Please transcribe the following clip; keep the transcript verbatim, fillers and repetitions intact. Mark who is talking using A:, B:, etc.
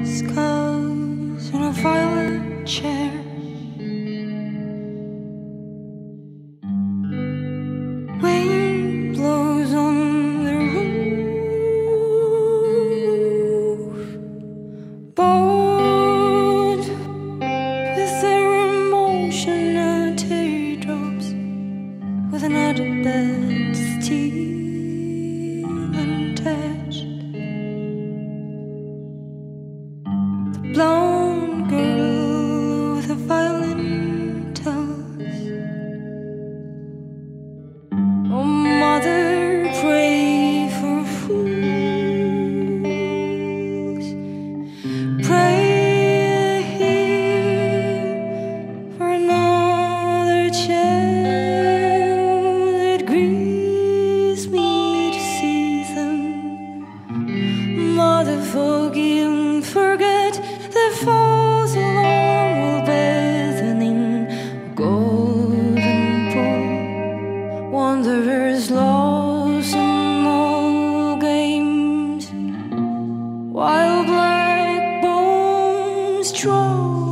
A: skulls in a violet chair. Wind blows on the roof, bored with their emotional teardrops, with another bed still untouched. The blonde girl with a violin tells, "Oh mother, pray for fools, pray for another child. It grieves me to see them. Mother, forgive and forget the false alarm will bathing a golden pool. Wanderers lost in all games, while black bones drove